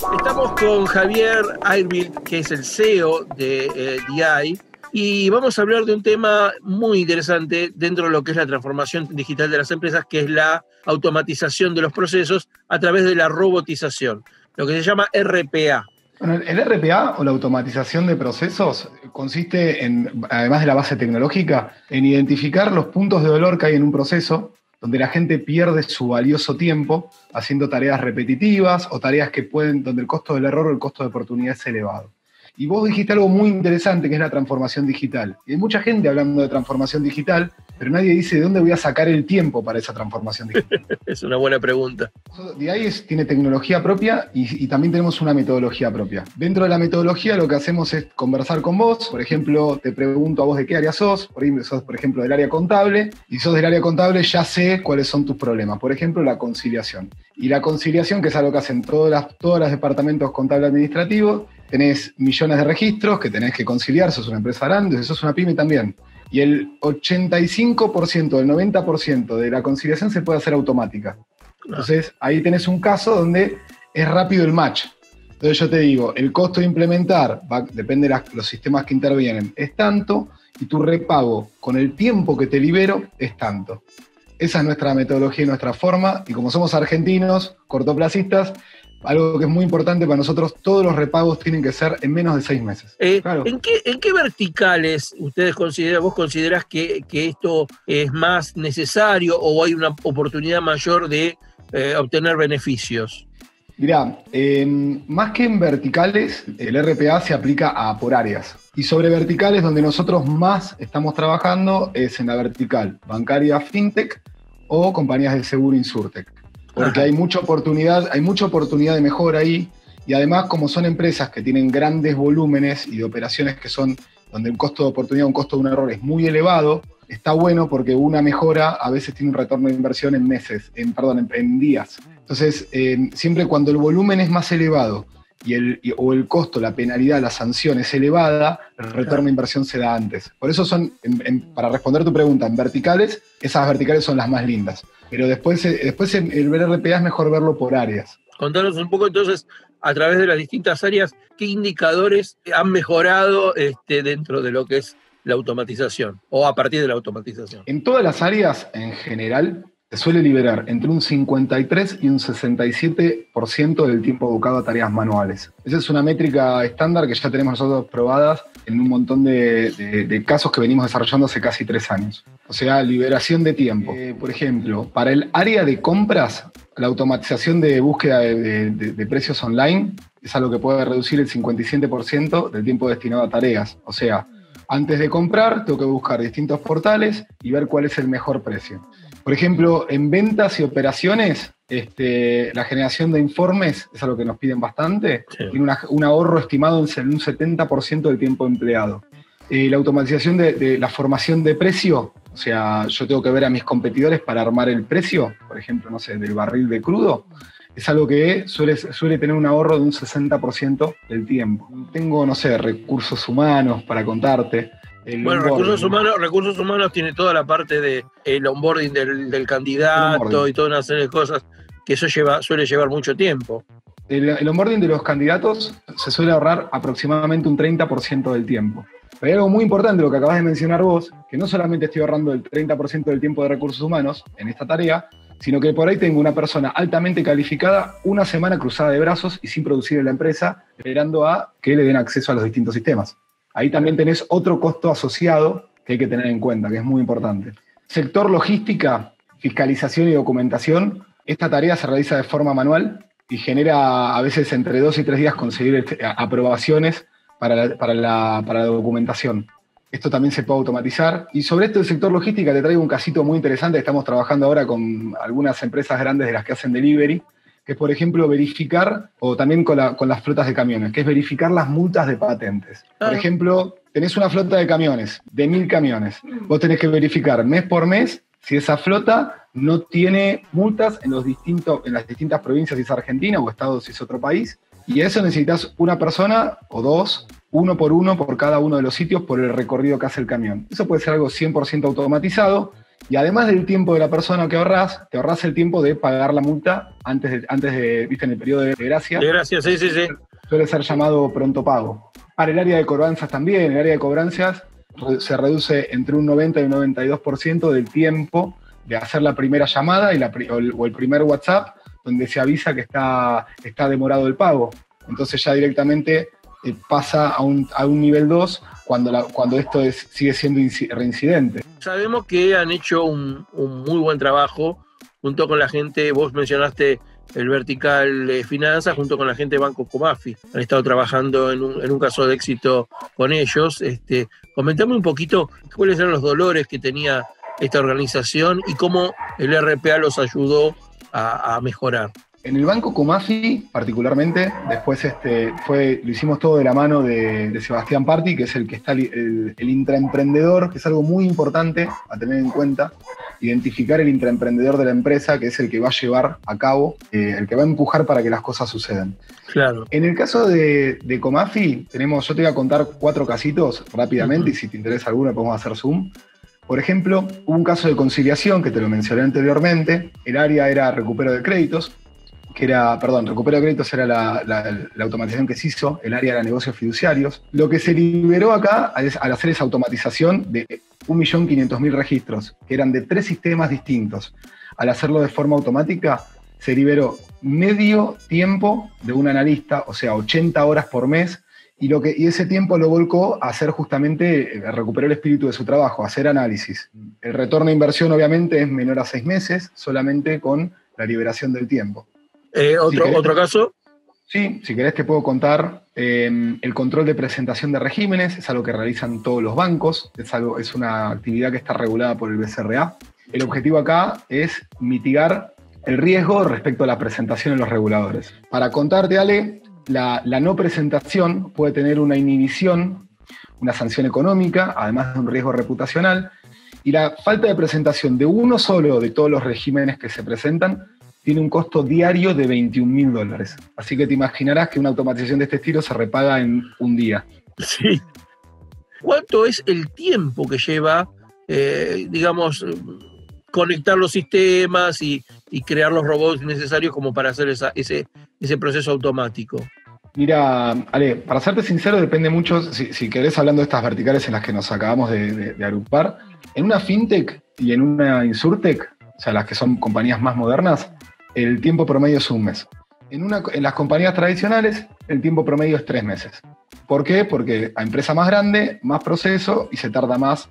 Estamos con Javier Airbild, que es el CEO de DI, y vamos a hablar de un tema muy interesante dentro de lo que es la transformación digital de las empresas, que es la automatización de los procesos a través de la robotización, lo que se llama RPA. Bueno, el RPA o la automatización de procesos consiste en, además de la base tecnológica, en identificar los puntos de dolor que hay en un proceso donde la gente pierde su valioso tiempo haciendo tareas repetitivas o tareas donde el costo del error o el costo de oportunidad es elevado. Y vos dijiste algo muy interesante, que es la transformación digital. Y hay mucha gente hablando de transformación digital, pero nadie dice de dónde voy a sacar el tiempo para esa transformación digital. Es una buena pregunta. DI tiene tecnología propia y también tenemos una metodología propia. Dentro de la metodología lo que hacemos es conversar con vos. Por ejemplo, te pregunto a vos de qué área sos. Sos, por ejemplo, del área contable. Y sos del área contable, ya sé cuáles son tus problemas. Por ejemplo, la conciliación. Y la conciliación, que es algo que hacen todos los departamentos contables administrativos. Tenés millones de registros que tenés que conciliar, sos una empresa grande, sos una pyme también. Y el 85%, el 90% de la conciliación se puede hacer automática. Entonces, ahí tenés un caso donde es rápido el match. Entonces yo te digo, el costo de implementar, depende de los sistemas que intervienen, es tanto, y tu repago con el tiempo que te libero es tanto. Esa es nuestra metodología y nuestra forma, y como somos argentinos, cortoplacistas, algo que es muy importante para nosotros, todos los repagos tienen que ser en menos de 6 meses. Claro. ¿En qué verticales vos considerás que esto es más necesario o hay una oportunidad mayor de obtener beneficios? Mirá, más que en verticales, el RPA se aplica por áreas. Y sobre verticales, donde nosotros más estamos trabajando es en la vertical bancaria fintech o compañías de seguro insurtech. Porque hay mucha oportunidad de mejora ahí, y además, como son empresas que tienen grandes volúmenes y de operaciones que son donde el costo de oportunidad, un costo de un error es muy elevado, está bueno porque una mejora a veces tiene un retorno de inversión en meses, en días. Entonces, siempre cuando el volumen es más elevado o el costo, la penalidad, la sanción es elevada, el retorno de inversión se da antes. Por eso para responder tu pregunta, en verticales, esas verticales son las más lindas. Pero después el RPA es mejor verlo por áreas. Contanos un poco entonces, a través de las distintas áreas, qué indicadores han mejorado dentro de lo que es la automatización o a partir de la automatización. En todas las áreas, en general, se suele liberar entre un 53 y un 67% del tiempo dedicado a tareas manuales. Esa es una métrica estándar que ya tenemos nosotros probadas en un montón de casos que venimos desarrollando hace casi 3 años. O sea, liberación de tiempo. Por ejemplo, para el área de compras, la automatización de búsqueda de precios online es algo que puede reducir el 57% del tiempo destinado a tareas. O sea, antes de comprar, tengo que buscar distintos portales y ver cuál es el mejor precio. Por ejemplo, en ventas y operaciones, la generación de informes es algo que nos piden bastante. Sí. Tiene un ahorro estimado en un 70% del tiempo empleado. La automatización de la formación de precio, o sea, yo tengo que ver a mis competidores para armar el precio, por ejemplo, no sé, del barril de crudo, es algo que suele tener un ahorro de un 60% del tiempo. Tengo, no sé, recursos humanos para contarte. Bueno, recursos humanos tiene toda la parte del onboarding del candidato y toda una serie de cosas que eso suele llevar mucho tiempo. El onboarding de los candidatos se suele ahorrar aproximadamente un 30% del tiempo. Pero hay algo muy importante, lo que acabas de mencionar vos, que no solamente estoy ahorrando el 30% del tiempo de recursos humanos en esta tarea, sino que por ahí tengo una persona altamente calificada, una semana cruzada de brazos y sin producir en la empresa, esperando a que le den acceso a los distintos sistemas. Ahí también tenés otro costo asociado que hay que tener en cuenta, que es muy importante. Sector logística, fiscalización y documentación, esta tarea se realiza de forma manual y genera a veces entre 2 y 3 días conseguir aprobaciones para la documentación. Esto también se puede automatizar. Y sobre esto del sector logística te traigo un casito muy interesante. Estamos trabajando ahora con algunas empresas grandes de las que hacen delivery, que es, por ejemplo, verificar, o también con las flotas de camiones, que es verificar las multas de patentes. Por ejemplo, tenés una flota de camiones, de 1000 camiones. Vos tenés que verificar mes por mes si esa flota no tiene multas en las distintas provincias, si es Argentina, o Estado, si es otro país. Y eso necesitas una persona o dos, uno por cada uno de los sitios por el recorrido que hace el camión. Eso puede ser algo 100% automatizado Y además del tiempo de la persona que ahorrás, te ahorrás el tiempo de pagar la multa antes de viste, en el periodo de gracia. De gracia, sí. Suele ser llamado pronto pago. Para el área de cobranzas también, el área de cobranzas se reduce entre un 90 y un 92% del tiempo de hacer la primera llamada o el primer WhatsApp donde se avisa que está demorado el pago. Entonces ya directamente pasa a un nivel 2 cuando esto sigue siendo reincidente. Sabemos que han hecho un muy buen trabajo junto con la gente, vos mencionaste el vertical de finanzas, junto con la gente de Banco Comafi. Han estado trabajando en un caso de éxito con ellos. Comentame un poquito cuáles eran los dolores que tenía esta organización y cómo el RPA los ayudó a mejorar. En el Banco Comafi, particularmente, después lo hicimos todo de la mano de Sebastián Parti, que es el que está el intraemprendedor, que es algo muy importante a tener en cuenta, identificar el intraemprendedor de la empresa, que es el que va a llevar a cabo, el que va a empujar para que las cosas sucedan. Claro. En el caso de Comafi, yo te voy a contar 4 casitos rápidamente, y si te interesa alguno podemos hacer zoom. Por ejemplo, hubo un caso de conciliación, que te lo mencioné anteriormente, el área era recupero de créditos, recupero de créditos era la automatización que se hizo, el área era negocios fiduciarios. Lo que se liberó acá al hacer esa automatización de 1.500.000 registros, que eran de 3 sistemas distintos. Al hacerlo de forma automática, se liberó medio tiempo de un analista, o sea, 80 horas por mes, y ese tiempo lo volcó a hacer justamente, recuperó el espíritu de su trabajo, a hacer análisis. El retorno de inversión obviamente es menor a 6 meses, solamente con la liberación del tiempo. ¿Otro caso? Sí, si querés te puedo contar el control de presentación de regímenes, es algo que realizan todos los bancos, es una actividad que está regulada por el BCRA. El objetivo acá es mitigar el riesgo respecto a la presentación en los reguladores. Para contarte, Ale, la no presentación puede tener una inhibición, una sanción económica, además de un riesgo reputacional, y la falta de presentación de uno solo de todos los regímenes que se presentan tiene un costo diario de $21.000. Así que te imaginarás que una automatización de este estilo se repaga en un día. Sí. ¿Cuánto es el tiempo que lleva, conectar los sistemas y crear los robots necesarios como para hacer ese proceso automático? Mira, Ale, para serte sincero, depende mucho, si querés, hablando de estas verticales en las que nos acabamos de agrupar, en una fintech y en una insurtech, o sea, las que son compañías más modernas, el tiempo promedio es un mes. En las compañías tradicionales, el tiempo promedio es 3 meses. ¿Por qué? Porque a empresa más grande, más proceso y se tarda más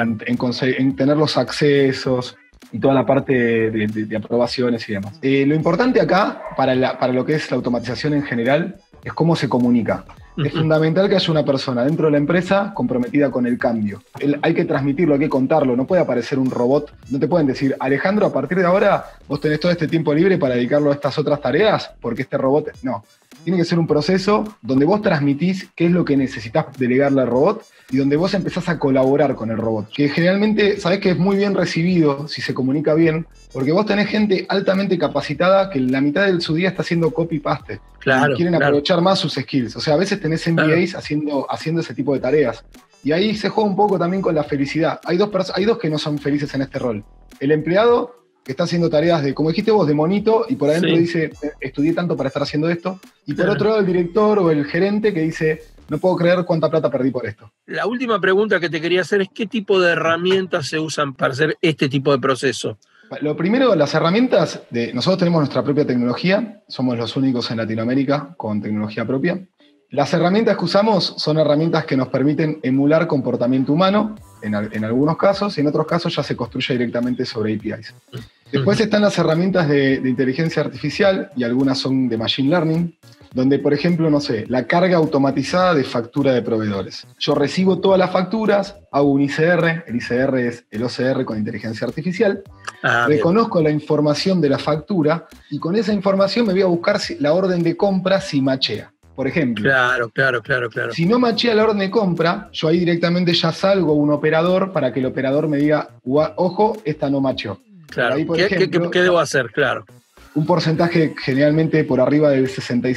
en tener los accesos y toda la parte de aprobaciones y demás. Lo importante acá, para lo que es la automatización en general, es cómo se comunica. Es fundamental que haya una persona dentro de la empresa comprometida con el cambio. Hay que transmitirlo, hay que contarlo, no puede aparecer un robot. No te pueden decir, Alejandro, a partir de ahora vos tenés todo este tiempo libre para dedicarlo a estas otras tareas, porque este robot... No, tiene que ser un proceso donde vos transmitís qué es lo que necesitas delegarle al robot y donde vos empezás a colaborar con el robot. Que generalmente, sabés que es muy bien recibido si se comunica bien, porque vos tenés gente altamente capacitada que la mitad de su día está haciendo copy-paste. Claro, quieren aprovechar más sus skills. O sea, a veces tenés MBAs haciendo ese tipo de tareas. Y ahí se juega un poco también con la felicidad. Hay dos que no son felices en este rol. El empleado, que está haciendo tareas de, como dijiste vos, de monito, y por adentro dice, estudié tanto para estar haciendo esto. Y por otro lado, el director o el gerente que dice, no puedo creer cuánta plata perdí por esto. La última pregunta que te quería hacer es, ¿qué tipo de herramientas se usan para hacer este tipo de proceso? Lo primero, las herramientas, nosotros tenemos nuestra propia tecnología, somos los únicos en Latinoamérica con tecnología propia. Las herramientas que usamos son herramientas que nos permiten emular comportamiento humano, en algunos casos, y en otros casos ya se construye directamente sobre APIs. Después están las herramientas de inteligencia artificial, y algunas son de machine learning, donde, por ejemplo, no sé, la carga automatizada de factura de proveedores. Yo recibo todas las facturas, hago un ICR, el ICR es el OCR con inteligencia artificial, reconozco la información de la factura, y con esa información me voy a buscar la orden de compra si machea. Por ejemplo, claro. Si no machea la orden de compra, yo ahí directamente ya salgo a un operador para que el operador me diga, ojo, esta no macheó. Claro, ahí, ¿qué debo hacer? Claro. Un porcentaje generalmente por arriba del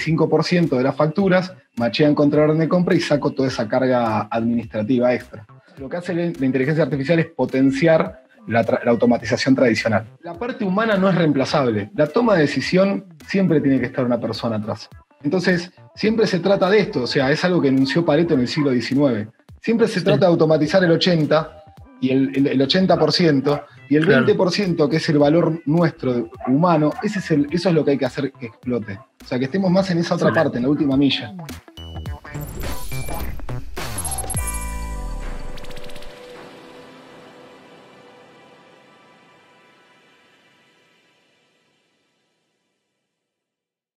65% de las facturas machean contra la orden de compra y saco toda esa carga administrativa extra. Lo que hace la inteligencia artificial es potenciar la automatización tradicional. La parte humana no es reemplazable. La toma de decisión siempre tiene que estar una persona atrás. Entonces, siempre se trata de esto, o sea, es algo que enunció Pareto en el siglo XIX. Siempre se trata de automatizar el 80% y el 80%, y el 20%, que es el valor nuestro humano, eso es lo que hay que hacer que explote. O sea, que estemos más en esa otra parte, en la última milla.